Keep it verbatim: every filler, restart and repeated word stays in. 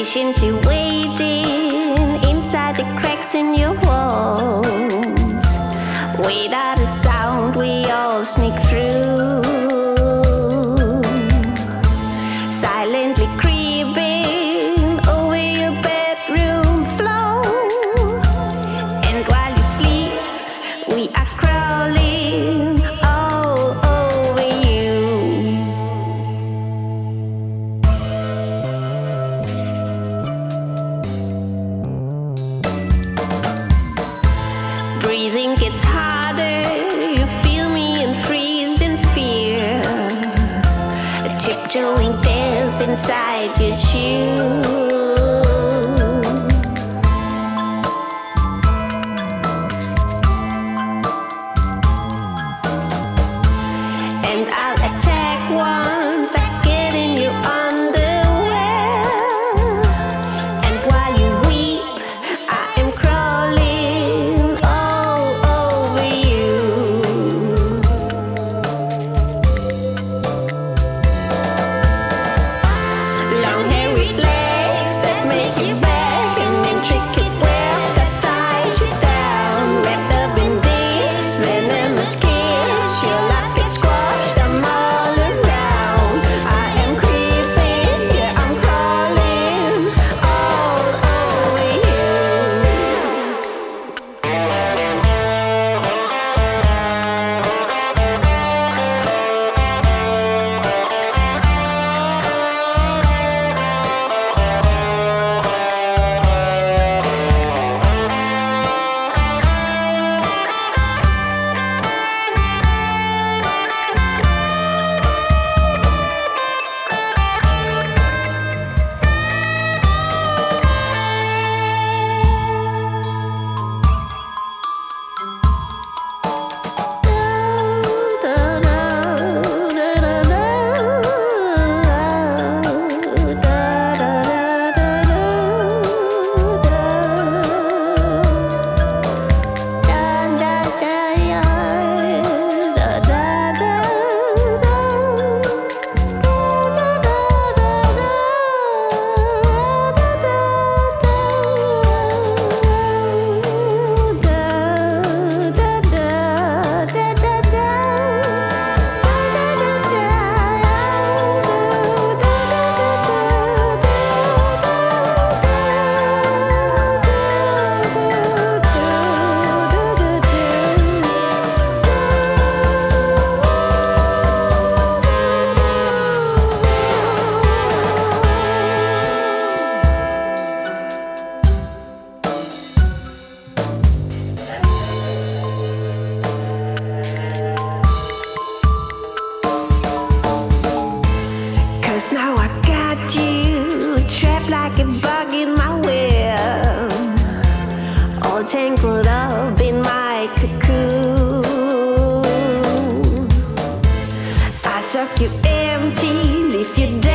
patiently waiting inside the cracks in your walls. Without a sound, we all sneak through, silently creeping over your bedroom floor. And while you sleep, we are crawling all over you. Breathing gets harder, you feel me and freeze in fear, tiptoeing death inside your shoes. And I'll attack once I get in your underwear. And while you weep, I am crawling all over you. Long hairy legs that make you back, an intricate web that ties you down, wrapped up in this venomous kiss. Your life gets squashed, I'm all around. I am creeping, yeah, I'm crawling all over you. Cause now I got you trapped like a bug in my web, all tangled up in my cocoon. I suck you empty, leave you